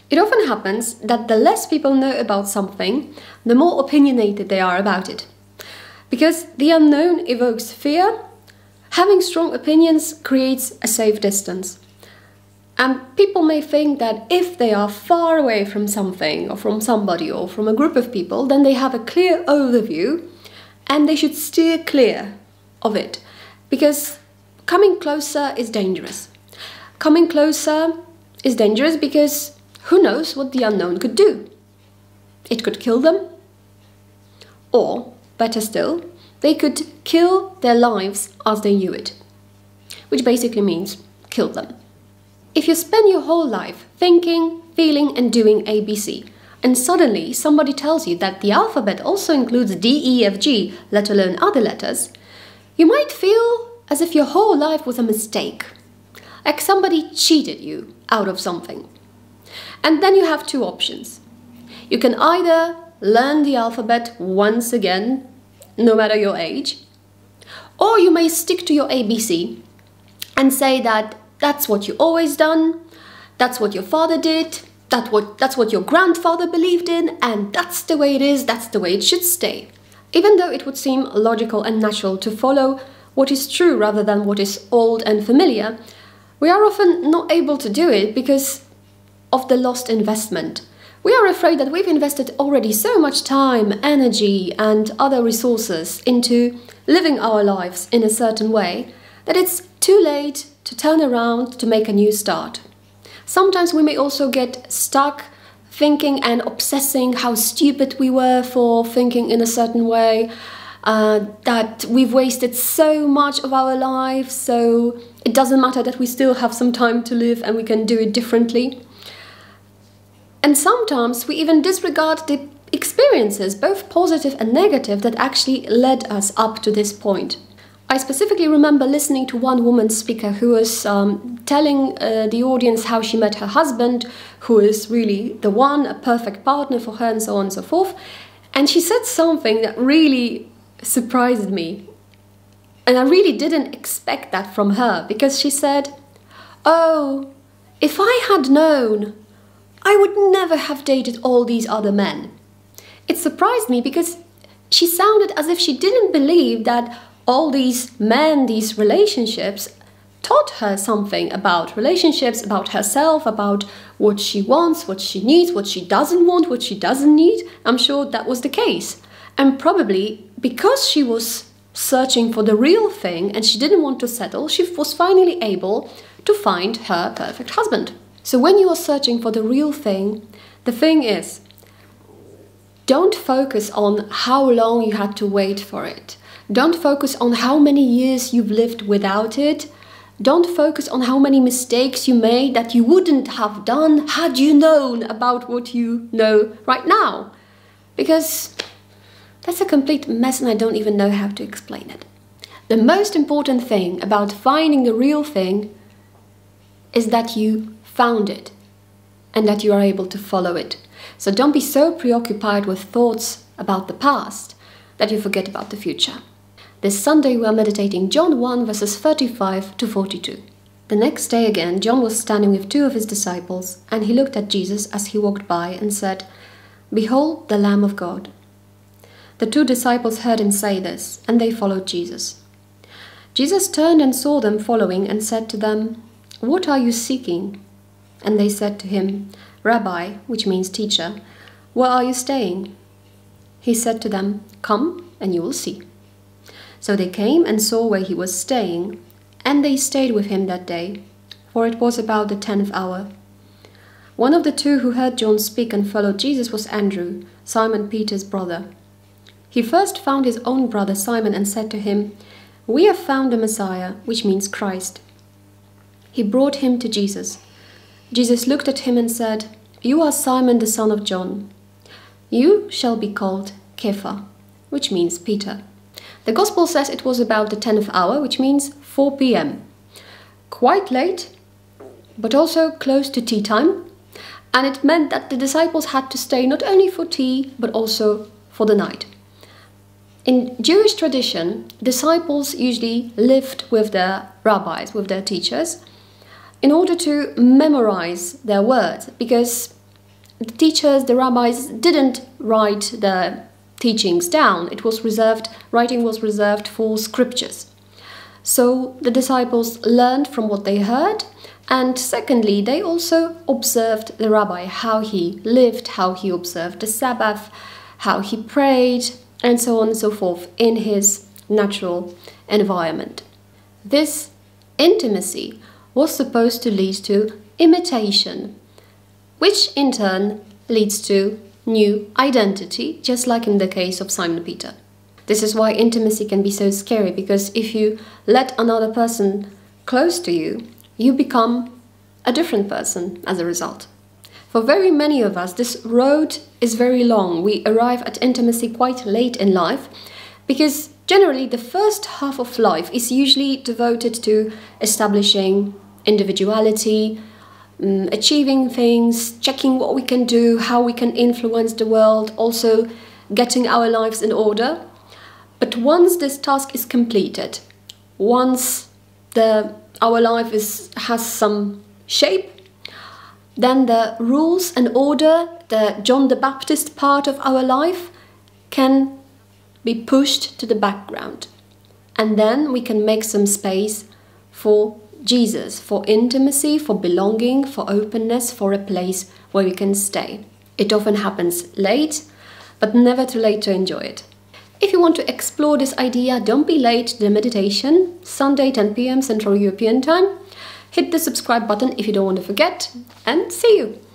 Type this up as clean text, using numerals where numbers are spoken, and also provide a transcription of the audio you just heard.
It often happens that the less people know about something, the more opinionated they are about it. Because the unknown evokes fear, having strong opinions creates a safe distance. And people may think that if they are far away from something or from somebody or from a group of people, then they have a clear overview and they should steer clear of it. Because coming closer is dangerous. Coming closer is dangerous because who knows what the unknown could do? It could kill them, or, better still, they could kill their lives as they knew it, which basically means kill them. If you spend your whole life thinking, feeling and doing ABC, and suddenly somebody tells you that the alphabet also includes D, E, F, G, let alone other letters, you might feel as if your whole life was a mistake, like somebody cheated you out of something. And then you have two options. You can either learn the alphabet once again, no matter your age, or you may stick to your ABC and say that that's what you always done, that's what your father did, that's what your grandfather believed in, and that's the way it is, that's the way it should stay. Even though it would seem logical and natural to follow what is true rather than what is old and familiar, we are often not able to do it because of the lost investment. We are afraid that we've invested already so much time, energy and other resources into living our lives in a certain way that it's too late to turn around to make a new start. Sometimes we may also get stuck thinking and obsessing how stupid we were for thinking in a certain way, that we've wasted so much of our lives, so it doesn't matter that we still have some time to live and we can do it differently. And sometimes we even disregard the experiences, both positive and negative, that actually led us up to this point. I specifically remember listening to one woman speaker who was telling the audience how she met her husband, who is really the one, a perfect partner for her and so on and so forth. And she said something that really surprised me. And I really didn't expect that from her, because she said, "Oh, if I had known, I would never have dated all these other men." It surprised me because she sounded as if she didn't believe that all these men, these relationships, taught her something about relationships, about herself, about what she wants, what she needs, what she doesn't want, what she doesn't need. I'm sure that was the case. And probably because she was searching for the real thing and she didn't want to settle, she was finally able to find her perfect husband. So when you are searching for the real thing, the thing is, don't focus on how long you had to wait for it. Don't focus on how many years you've lived without it. Don't focus on how many mistakes you made that you wouldn't have done had you known about what you know right now. Because that's a complete mess and I don't even know how to explain it. The most important thing about finding the real thing is that you found it and that you are able to follow it. So don't be so preoccupied with thoughts about the past that you forget about the future. This Sunday we are meditating John 1 verses 35 to 42. The next day again, John was standing with two of his disciples, and he looked at Jesus as he walked by and said, "Behold the Lamb of God." The two disciples heard him say this, and they followed Jesus. Jesus turned and saw them following and said to them, "What are you seeking?" And they said to him, "Rabbi," which means teacher, "where are you staying?" He said to them, "Come and you will see." So they came and saw where he was staying, and they stayed with him that day, for it was about the 10th hour. One of the two who heard John speak and followed Jesus was Andrew, Simon Peter's brother. He first found his own brother Simon and said to him, "We have found the Messiah," which means Christ. He brought him to Jesus. Jesus looked at him and said, "You are Simon the son of John. You shall be called Kepha," which means Peter. The Gospel says it was about the 10th hour, which means 4 p.m. Quite late, but also close to tea time. And it meant that the disciples had to stay not only for tea, but also for the night. In Jewish tradition, disciples usually lived with their rabbis, with their teachers, in order to memorize their words, because the teachers, the rabbis, didn't write the teachings down. Writing was reserved for scriptures. So the disciples learned from what they heard, and secondly, they also observed the rabbi, how he lived, how he observed the Sabbath, how he prayed, and so on and so forth in his natural environment. This intimacy was supposed to lead to imitation, which in turn leads to new identity, just like in the case of Simon Peter. This is why intimacy can be so scary, because if you let another person close to you, you become a different person as a result. For very many of us, this road is very long. We arrive at intimacy quite late in life, because generally the first half of life is usually devoted to establishing individuality, achieving things, checking what we can do, how we can influence the world, also getting our lives in order. But once this task is completed, once our life has some shape, then the rules and order, the John the Baptist part of our life, can be pushed to the background. And then we can make some space for Jesus, for intimacy, for belonging, for openness, for a place where we can stay. It often happens late, but never too late to enjoy it. If you want to explore this idea, don't be late to the meditation, Sunday 10 p.m. Central European Time. Hit the subscribe button if you don't want to forget, and see you!